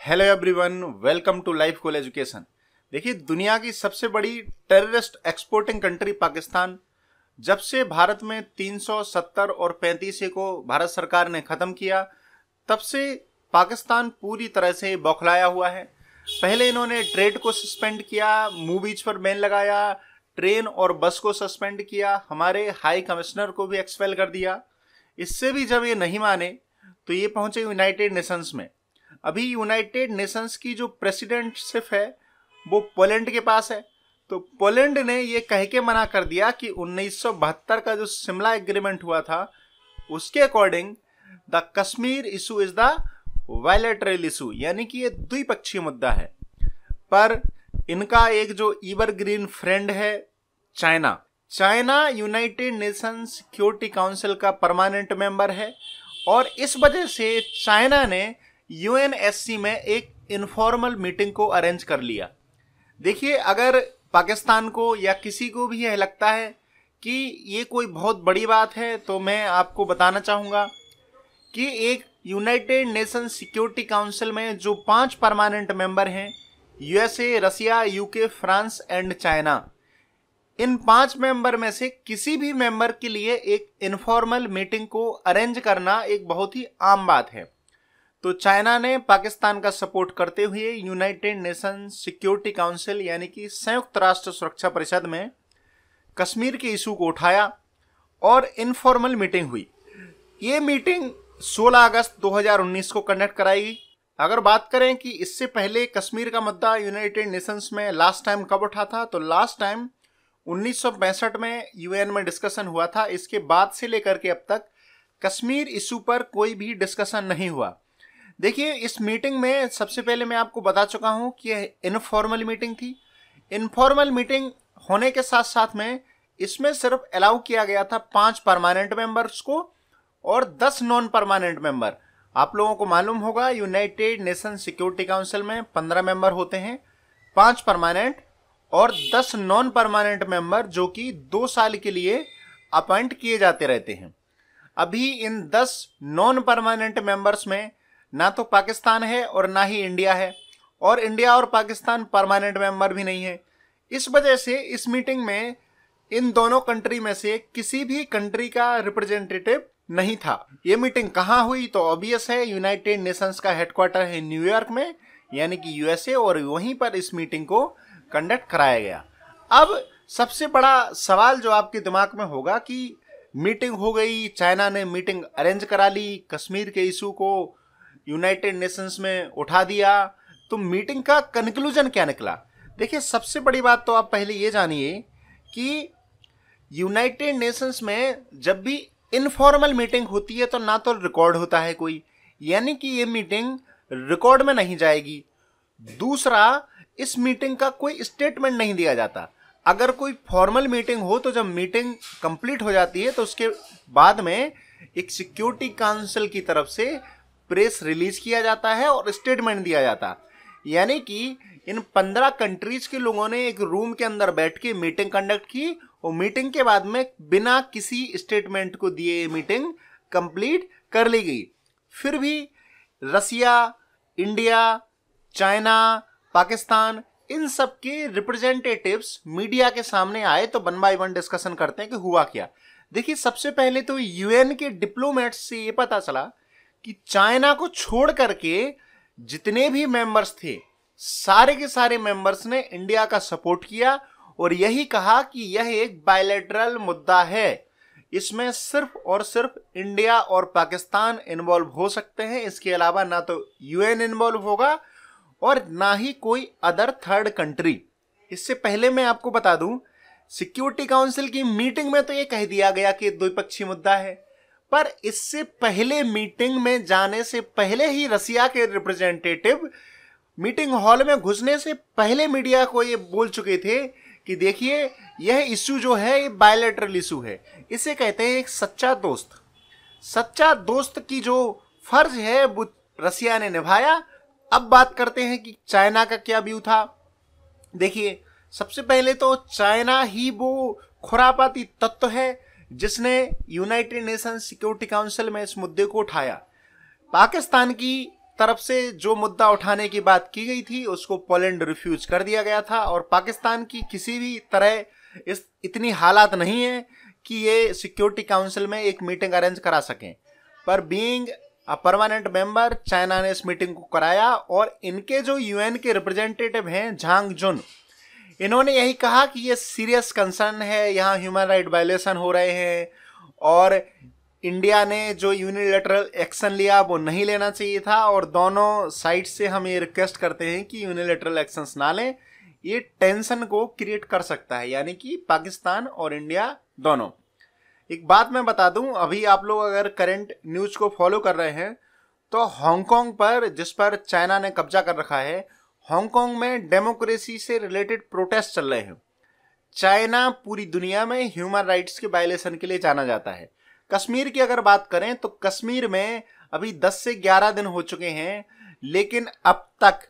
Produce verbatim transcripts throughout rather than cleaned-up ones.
Hello everyone, welcome to Life Goal Education. देखिए, दुनिया की सबसे बड़ी टेररिस्ट एक्सपोर्टिंग कंट्री पाकिस्तान, जब से भारत में तीन सौ सत्तर और पैंतीस को भारत सरकार ने ख़त्म किया, तब से पाकिस्तान पूरी तरह से बौखलाया हुआ है। पहले इन्होंने ट्रेड को सस्पेंड किया, मूवीज पर बैन लगाया, ट्रेन और बस को सस्पेंड किया, हमारे हाई कमिश्नर को भी एक्सपेल कर दिया। इससे भी जब ये नहीं माने तो ये पहुंचे यूनाइटेड नेशंस में। अभी यूनाइटेड नेशंस की जो प्रेसिडेंटशिप है वो पोलैंड के पास है, तो पोलैंड ने ये कह के मना कर दिया कि उन्नीस सौ बहत्तर का जो शिमला एग्रीमेंट हुआ था उसके according the Kashmir issue is the bilateral issue, यानी कि ये द्विपक्षीय मुद्दा है। पर इनका एक जो एवरग्रीन फ्रेंड है China, China United Nation Security Council का परमानेंट मेंबर है और इस वजह से चाइना ने यूएनएससी में एक इनफॉर्मल मीटिंग को अरेंज कर लिया। देखिए, अगर पाकिस्तान को या किसी को भी यह लगता है कि ये कोई बहुत बड़ी बात है तो मैं आपको बताना चाहूँगा कि एक यूनाइटेड नेशन सिक्योरिटी काउंसिल में जो पांच परमानेंट मेंबर हैं, USA, Russia, UK, France and China, इन पांच मेंबर में से किसी भी मेंबर के लिए एक इनफॉर्मल मीटिंग को अरेंज करना एक बहुत ही आम बात है। तो चाइना ने पाकिस्तान का सपोर्ट करते हुए यूनाइटेड नेशन सिक्योरिटी काउंसिल यानी कि संयुक्त राष्ट्र सुरक्षा परिषद में कश्मीर के इशू को उठाया और इनफॉर्मल मीटिंग हुई। ये मीटिंग सोलह अगस्त दो हज़ार उन्नीस को कंडक्ट कराई गई। अगर बात करें कि इससे पहले कश्मीर का मुद्दा यूनाइटेड नेशंस में लास्ट टाइम कब उठा था, तो लास्ट टाइम उन्नीस सौ पैंसठ में यूएन में डिस्कशन हुआ था। इसके बाद से लेकर के अब तक कश्मीर इशू पर कोई भी डिस्कशन नहीं हुआ। देखिए, इस मीटिंग में सबसे पहले मैं आपको बता चुका हूं कि यह इनफॉर्मल मीटिंग थी। इनफॉर्मल मीटिंग होने के साथ साथ में इसमें सिर्फ अलाउ किया गया था पांच परमानेंट मेंबर्स को और दस नॉन परमानेंट मेंबर। आप लोगों को मालूम होगा यूनाइटेड नेशन सिक्योरिटी काउंसिल में पंद्रह मेंबर होते हैं, पांच परमानेंट और दस नॉन परमानेंट मेंबर जो कि दो साल के लिए अपॉइंट किए जाते रहते हैं। अभी इन दस नॉन परमानेंट मेंबर्स में ना तो पाकिस्तान है और ना ही इंडिया है, और इंडिया और पाकिस्तान परमानेंट मेंबर भी नहीं है। इस वजह से इस मीटिंग में इन दोनों कंट्री में से किसी भी कंट्री का रिप्रेजेंटेटिव नहीं था। ये मीटिंग कहाँ हुई तो ऑब्वियस है, यूनाइटेड नेशंस का हेडक्वार्टर है न्यूयॉर्क में, यानी कि यूएसए, और वहीं पर इस मीटिंग को कंडक्ट कराया गया। अब सबसे बड़ा सवाल जो आपके दिमाग में होगा कि मीटिंग हो गई, चाइना ने मीटिंग अरेंज करा ली, कश्मीर के इशू को यूनाइटेड नेशंस में उठा दिया, तो मीटिंग का कंक्लूजन क्या निकला? देखिए, सबसे बड़ी बात तो आप पहले ये जानिए कि यूनाइटेड नेशंस में जब भी इनफॉर्मल मीटिंग होती है तो ना तो रिकॉर्ड होता है कोई, यानी कि ये मीटिंग रिकॉर्ड में नहीं जाएगी। दूसरा, इस मीटिंग का कोई स्टेटमेंट नहीं दिया जाता। अगर कोई फॉर्मल मीटिंग हो तो जब मीटिंग कंप्लीट हो जाती है तो उसके बाद में एक सिक्योरिटी काउंसिल की तरफ से प्रेस रिलीज किया जाता है और स्टेटमेंट दिया जाता। यानी कि इन पंद्रह कंट्रीज के लोगों ने एक रूम के अंदर बैठ के मीटिंग कंडक्ट की और मीटिंग के बाद में बिना किसी स्टेटमेंट को दिए मीटिंग कंप्लीट कर ली गई। फिर भी रसिया, इंडिया, चाइना, पाकिस्तान, इन सब के रिप्रेजेंटेटिव्स मीडिया के सामने आए तो वन बाय वन डिस्कशन करते हैं कि हुआ क्या। देखिए, सबसे पहले तो यूएन के डिप्लोमेट्स से ये पता चला कि चाइना को छोड़ करके जितने भी मेंबर्स थे, सारे के सारे मेंबर्स ने इंडिया का सपोर्ट किया और यही कहा कि यह एक बायलैटरल मुद्दा है, इसमें सिर्फ और सिर्फ इंडिया और पाकिस्तान इन्वॉल्व हो सकते हैं, इसके अलावा ना तो यूएन इन्वॉल्व होगा और ना ही कोई अदर थर्ड कंट्री। इससे पहले मैं आपको बता दूं, सिक्योरिटी काउंसिल की मीटिंग में तो ये कह दिया गया कि द्विपक्षीय मुद्दा है, पर इससे पहले मीटिंग में जाने से पहले ही रसिया के रिप्रेजेंटेटिव मीटिंग हॉल में घुसने से पहले मीडिया को ये बोल चुके थे कि देखिए, यह इशू जो है ये बायलैटरल इशू है, इसे कहते हैं एक सच्चा दोस्त। सच्चा दोस्त की जो फर्ज है वो रसिया ने निभाया। अब बात करते हैं कि चाइना का क्या व्यू था। देखिए, सबसे पहले तो चाइना ही वो खुरापाती तत्व है जिसने यूनाइटेड नेशन सिक्योरिटी काउंसिल में इस मुद्दे को उठाया। पाकिस्तान की तरफ से जो मुद्दा उठाने की बात की गई थी उसको पोलैंड रिफ्यूज कर दिया गया था और पाकिस्तान की किसी भी तरह इस इतनी हालात नहीं है कि ये सिक्योरिटी काउंसिल में एक मीटिंग अरेंज करा सकें। पर being a permanent member China ने इस मीटिंग को कराया और इनके जो यूएन के रिप्रेजेंटेटिव हैं झांग जुन, इन्होंने यही कहा कि ये सीरियस कंसर्न है, यहाँ ह्यूमन राइट वायलेशन हो रहे हैं और इंडिया ने जो यूनिलैटरल एक्शन लिया वो नहीं लेना चाहिए था और दोनों साइड से हम ये रिक्वेस्ट करते हैं कि यूनिलैटरल एक्शंस ना लें, ये टेंशन को क्रिएट कर सकता है, यानी कि पाकिस्तान और इंडिया दोनों। एक बात मैं बता दूं, अभी आप लोग अगर करंट न्यूज को फॉलो कर रहे हैं तो हांगकांग पर, जिस पर चाइना ने कब्जा कर रखा है, हांगकांग में डेमोक्रेसी से रिलेटेड प्रोटेस्ट चल रहे हैं। चाइना पूरी दुनिया में ह्यूमन राइट्स के वायलेशन के लिए जाना जाता है। कश्मीर की अगर बात करें तो कश्मीर में अभी दस से ग्यारह दिन हो चुके हैं, लेकिन अब तक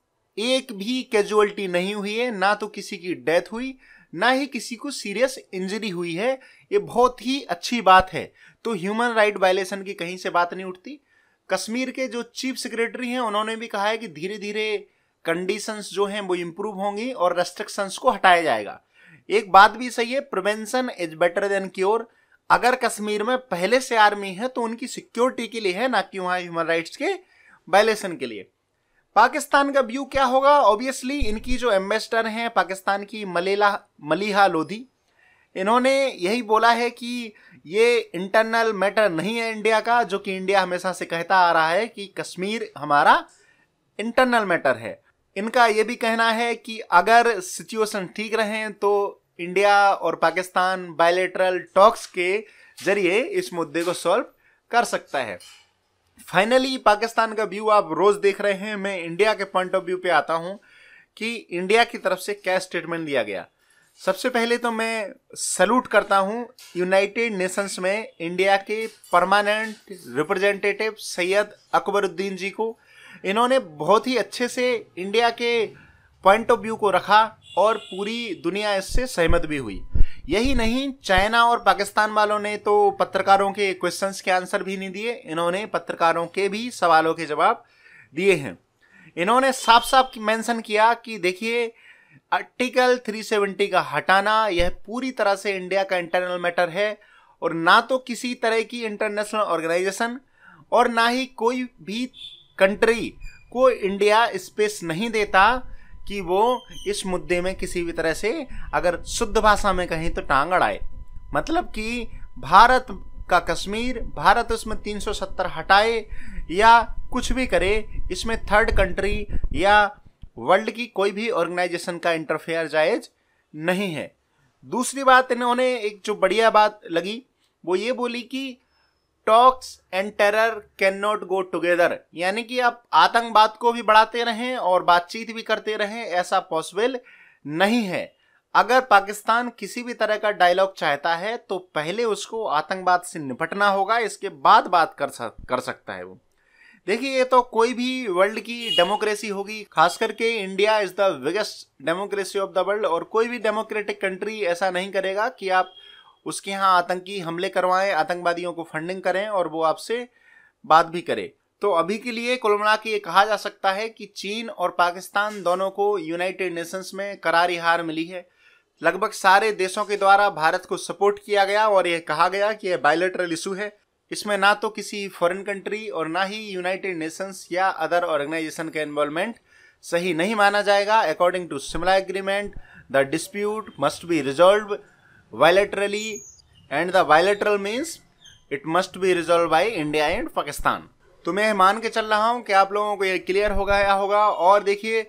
एक भी कैजुअलिटी नहीं हुई है, ना तो किसी की डेथ हुई ना ही किसी को सीरियस इंजरी हुई है। ये बहुत ही अच्छी बात है। तो ह्यूमन राइट वायलेशन की कहीं से बात नहीं उठती। कश्मीर के जो चीफ सेक्रेटरी हैं उन्होंने भी कहा है कि धीरे धीरे कंडीशंस जो हैं वो इम्प्रूव होंगी और रेस्ट्रिक्शंस को हटाया जाएगा। एक बात भी सही है, prevention is better than cure. अगर कश्मीर में पहले से आर्मी है तो उनकी सिक्योरिटी के लिए है, ना कि वहां ह्यूमन राइट्स के वायलेशन के लिए। पाकिस्तान का व्यू क्या होगा? ऑब्वियसली इनकी जो एम्बेसडर हैं पाकिस्तान की मलेला मलिहा लोधी, इन्होंने यही बोला है कि ये इंटरनल मैटर नहीं है इंडिया का, जो कि इंडिया हमेशा से कहता आ रहा है कि कश्मीर हमारा इंटरनल मैटर है। इनका ये भी कहना है कि अगर सिचुएशन ठीक रहे तो इंडिया और पाकिस्तान बायलैटरल टॉक्स के जरिए इस मुद्दे को सॉल्व कर सकता है। फाइनली पाकिस्तान का व्यू आप रोज देख रहे हैं। मैं इंडिया के पॉइंट ऑफ व्यू पे आता हूं कि इंडिया की तरफ से क्या स्टेटमेंट दिया गया। सबसे पहले तो मैं सैल्यूट करता हूं यूनाइटेड नेशंस में इंडिया के परमानेंट रिप्रेजेंटेटिव सैयद अकबरुद्दीन जी को। इन्होंने बहुत ही अच्छे से इंडिया के पॉइंट ऑफ व्यू को रखा और पूरी दुनिया इससे सहमत भी हुई। यही नहीं, चाइना और पाकिस्तान वालों ने तो पत्रकारों के क्वेश्चंस के आंसर भी नहीं दिए, इन्होंने पत्रकारों के भी सवालों के जवाब दिए हैं। इन्होंने साफ साफ मेंशन किया कि देखिए, आर्टिकल तीन सौ सत्तर का हटाना यह पूरी तरह से इंडिया का इंटरनल मैटर है और ना तो किसी तरह की इंटरनेशनल ऑर्गेनाइजेशन और ना ही कोई भी कंट्री को इंडिया स्पेस नहीं देता कि वो इस मुद्दे में किसी भी तरह से, अगर शुद्ध भाषा में कहें तो, टांग अड़ाए। मतलब कि भारत का कश्मीर, भारत उसमें तीन सौ सत्तर हटाए या कुछ भी करे, इसमें थर्ड कंट्री या वर्ल्ड की कोई भी ऑर्गेनाइजेशन का इंटरफेयर जायज नहीं है। दूसरी बात, इन्होंने एक जो बढ़िया बात लगी वो ये बोली कि talks and terror can not go together, यानी कि आप आतंकवाद को भी बढ़ाते रहें और बातचीत भी करते रहें, ऐसा पॉसिबल नहीं है। अगर पाकिस्तान किसी भी तरह का डायलॉग चाहता है तो पहले उसको आतंकवाद से निपटना होगा, इसके बाद बात कर सक, कर सकता है वो। देखिए, ये तो कोई भी वर्ल्ड की डेमोक्रेसी होगी, खास करके India is the biggest democracy of the world, और कोई भी डेमोक्रेटिक कंट्री ऐसा नहीं करेगा कि आप उसके यहाँ आतंकी हमले करवाएं, आतंकवादियों को फंडिंग करें और वो आपसे बात भी करे। तो अभी के लिए कुल मिला के ये कहा जा सकता है कि चीन और पाकिस्तान दोनों को यूनाइटेड नेशंस में करारी हार मिली है। लगभग सारे देशों के द्वारा भारत को सपोर्ट किया गया और यह कहा गया कि यह बायलैटरल इशू है, इसमें ना तो किसी फॉरेन कंट्री और ना ही यूनाइटेड नेशंस या अदर ऑर्गेनाइजेशन का इन्वॉल्वमेंट सही नहीं माना जाएगा। According to Simla agreement, the dispute must be resolve bilaterally and the bilateral means it must be resolved by India and Pakistan। तो मैं मान के चल रहा हूं कि आप लोगों को ये क्लियर हो गया होगा। और देखिए,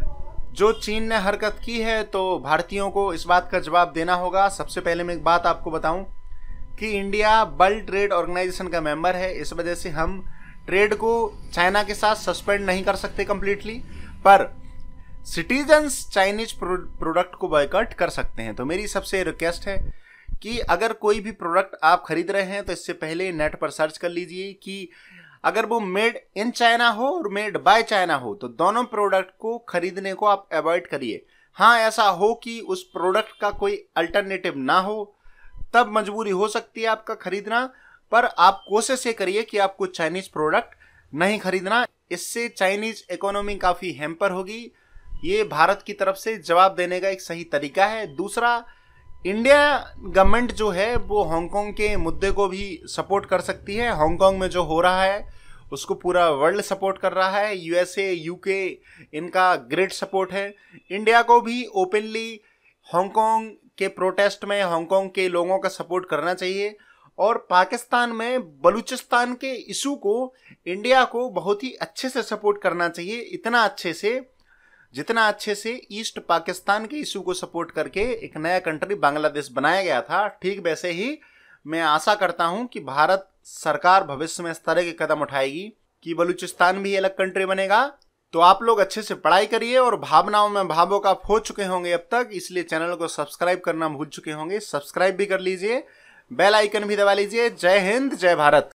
जो चीन ने हरकत की है तो भारतीयों को इस बात का जवाब देना होगा। सबसे पहले मैं एक बात आपको बताऊं कि इंडिया वर्ल्ड ट्रेड ऑर्गेनाइजेशन का मेंबर है, इस वजह से हम ट्रेड को चाइना के साथ सस्पेंड नहीं कर सकते कंप्लीटली, पर सिटीजन्स चाइनीज प्रोडक्ट को बॉयकॉट कर सकते हैं। तो मेरी सबसे रिक्वेस्ट है कि अगर कोई भी प्रोडक्ट आप खरीद रहे हैं तो इससे पहले नेट पर सर्च कर लीजिए कि अगर वो मेड इन चाइना हो और मेड बाय चाइना हो तो दोनों प्रोडक्ट को खरीदने को आप अवॉइड करिए। हाँ, ऐसा हो कि उस प्रोडक्ट का कोई अल्टरनेटिव ना हो, तब मजबूरी हो सकती है आपका खरीदना, पर आप कोशिश ये करिए कि आपको चाइनीज प्रोडक्ट नहीं खरीदना। इससे चाइनीज इकोनॉमी काफ़ी हैम्पर होगी। ये भारत की तरफ से जवाब देने का एक सही तरीका है। दूसरा, इंडिया गवर्नमेंट जो है वो हांगकांग के मुद्दे को भी सपोर्ट कर सकती है। हांगकांग में जो हो रहा है उसको पूरा वर्ल्ड सपोर्ट कर रहा है। यूएसए, यूके, इनका ग्रेट सपोर्ट है। इंडिया को भी ओपनली हांगकांग के प्रोटेस्ट में हांगकांग के लोगों का सपोर्ट करना चाहिए। और पाकिस्तान में बलूचिस्तान के इशू को इंडिया को बहुत ही अच्छे से सपोर्ट करना चाहिए। इतना अच्छे से जितना अच्छे से ईस्ट पाकिस्तान के इशू को सपोर्ट करके एक नया कंट्री बांग्लादेश बनाया गया था, ठीक वैसे ही मैं आशा करता हूं कि भारत सरकार भविष्य में इस तरह के कदम उठाएगी कि बलूचिस्तान भी अलग कंट्री बनेगा। तो आप लोग अच्छे से पढ़ाई करिए और भावनाओं में भावों का खो चुके होंगे अब तक, इसलिए चैनल को सब्सक्राइब करना भूल चुके होंगे। सब्सक्राइब भी कर लीजिए, बेल आइकन भी दबा लीजिए। जय हिंद, जय भारत।